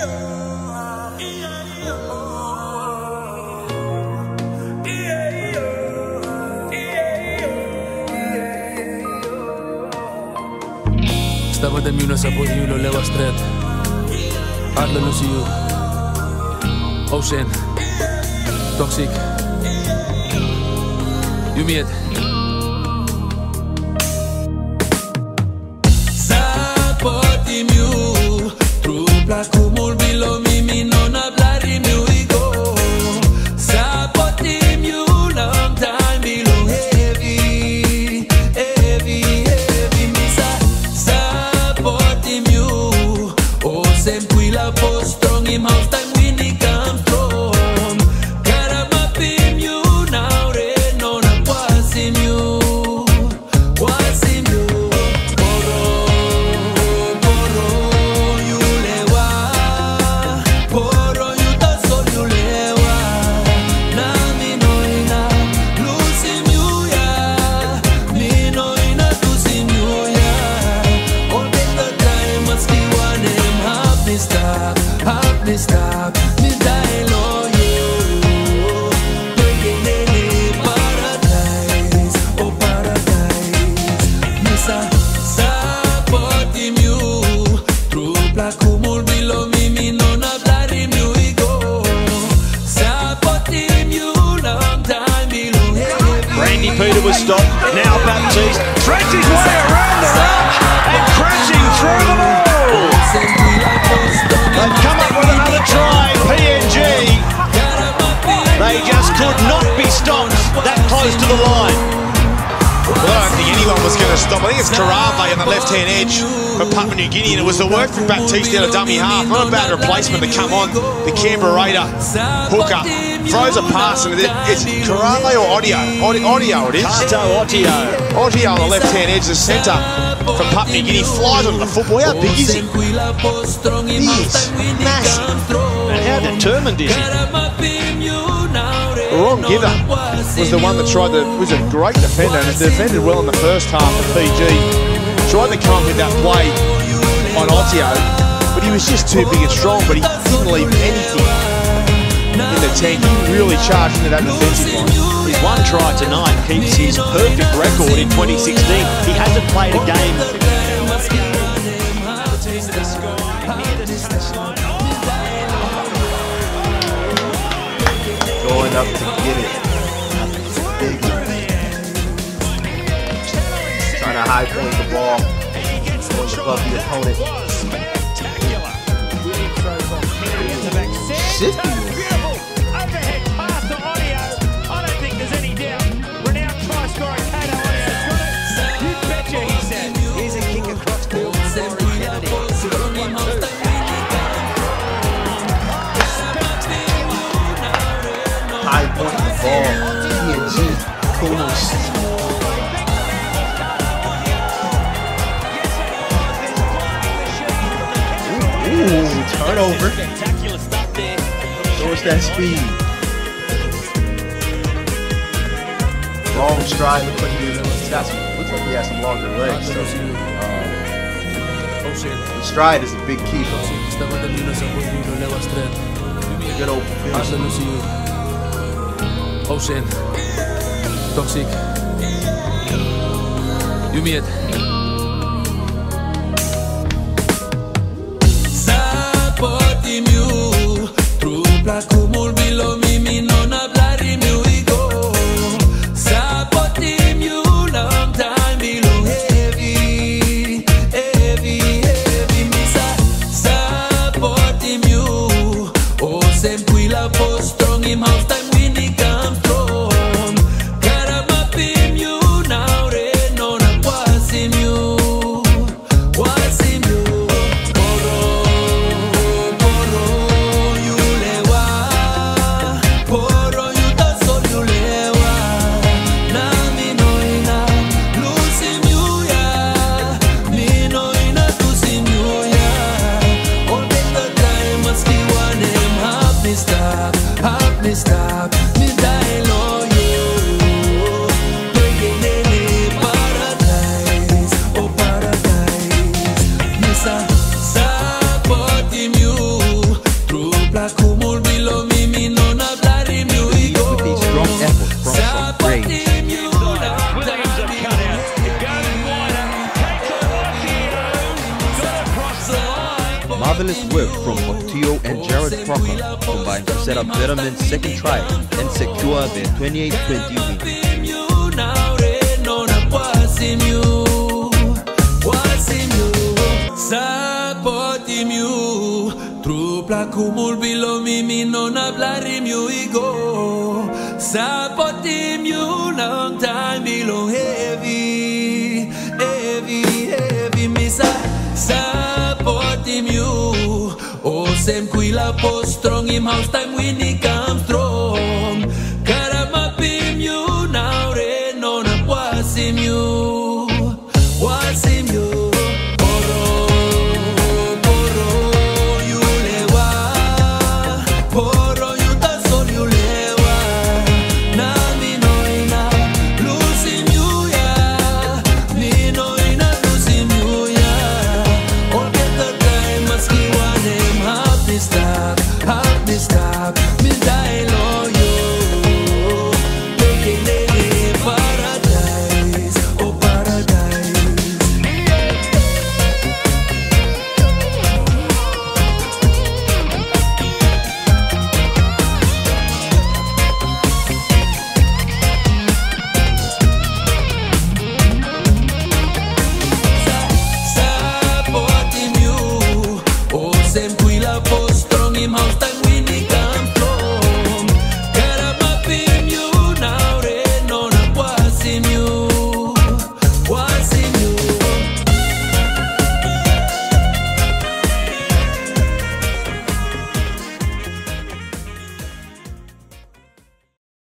Sapotim na Sapotim lo lewa stret. Adlo Misiel. O-Shen. Toxic. Jumiet. Sapotim you. Trupla kumul bilo mimi non hablari mi uigo. Sapotim you long time bilo heavy, heavy, heavy misa. Sapotim you. Oh, sempre la post strong him house time when he comes from. Karamapim you now re non a wasim you. Wasim you. Stop, me die loyal. Paradise, oh paradise. Misa, Sapotim you. Trupla kumul bilo mimi non hablari mi uigo. Sapotim you long time bilo heavy. Randy Peter was stopped. Now Baptiste threads his way around the rush and crashing through the ball. They've come up with another try, PNG. They just could not be stopped that close to the line. Well, I don't think anyone was going to stop. I think it's Karave on the left-hand edge for Papua New Guinea, and it was the work from Baptiste out of dummy half. Not a bad replacement to come on. The Canberra Raider hooker throws a pass, and it's Karave or Ottio? Ottio it is. Kato Ottio. Ottio on the left-hand edge, the centre from Papua New Guinea, flies onto the football. How big is he? He is massive. And how determined is he? Ron Giver was the one that tried to, was a great defender, and defended well in the first half of PG. Tried to come up with that play on Ottio, but he was just too big and strong, but he didn't leave anything in the tank. He really charged into that defensive line. His one try tonight keeps his perfect record in 2016. He hasn't played a game. Going up to get it. Big. Trying to high point the ball. Going above the opponent. Shifty. Overhead pass to Ottio. I don't think there's any doubt. Renowned try scorer Kato Ottio's got it. You betcha, he said. Here's a kick across field for Kennedy. High point the ball. PNG. Tomitch. Ooh, turnover. Show us that speed. Long stride. Looks like he has some longer legs. So, the stride is a big key for him. Good open finish. O-Shen. Toxic. Jumiet. Sapotim you. Trupla kumul bilo mimi non hablari mi uigo. Sapotim you long time bilo heavy, heavy, heavy misa. Sapotim you. Oh, sempre la post strong him house time when he comes from. Karamapim you now re non a wasim you. Wasim you. Stop. Marvelous work from Ottio and Jared Crocker combined to set up better men's second try and secure their 28-20 win. Sapotim you, trupla kumul below me non hablarim you ego. Sapotim you, long time below heavy, misa. Sapotim you, O-Shen quila post strong him house time when he comes through.